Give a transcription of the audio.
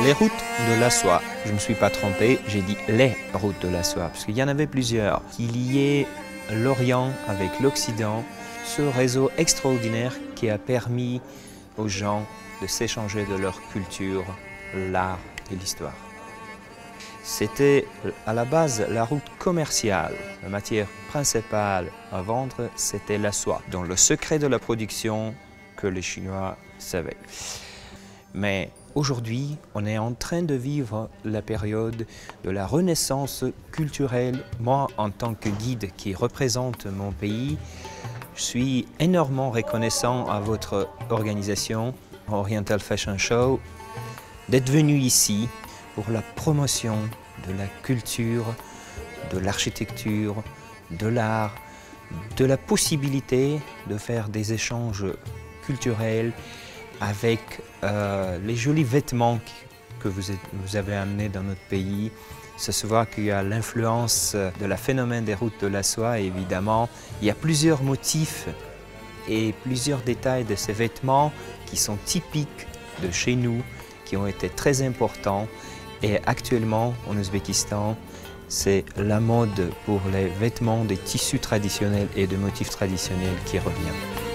Les routes de la soie, je ne me suis pas trompé, j'ai dit les routes de la soie, parce qu'il y en avait plusieurs qui liaient l'Orient avec l'Occident, ce réseau extraordinaire qui a permis aux gens de s'échanger de leur culture, l'art et l'histoire. C'était à la base la route commerciale. La matière principale à vendre, c'était la soie, dont le secret de la production que les Chinois savaient. Mais aujourd'hui, on est en train de vivre la période de la renaissance culturelle. Moi, en tant que guide qui représente mon pays, je suis énormément reconnaissant à votre organisation, Oriental Fashion Show, d'être venu ici pour la promotion de la culture, de l'architecture, de l'art, de la possibilité de faire des échanges culturels avec les jolis vêtements que vous avez amenés dans notre pays. Ça se voit qu'il y a l'influence de la phénomène des routes de la soie, et évidemment. Il y a plusieurs motifs et plusieurs détails de ces vêtements qui sont typiques de chez nous, qui ont été très importants. Et actuellement, en Ouzbékistan, c'est la mode pour les vêtements des tissus traditionnels et de motifs traditionnels qui revient.